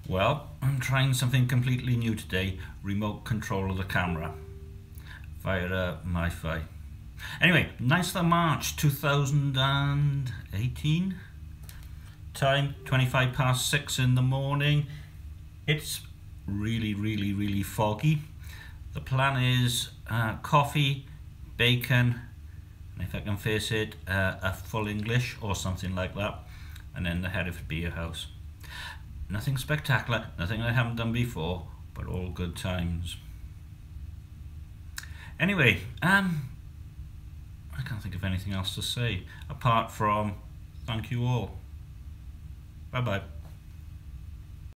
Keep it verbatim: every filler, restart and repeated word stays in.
Well, I'm trying something completely new today, remote control of the camera via uh, MiFi. Anyway, ninth of March two thousand eighteen, time twenty-five past six in the morning. It's really, really, really foggy. The plan is uh, coffee, bacon, and if I can face it, uh, a full English or something like that, and then the Hereford Beer House. Nothing spectacular, nothing I haven't done before, but all good times. Anyway, um, I can't think of anything else to say apart from thank you all. Bye bye.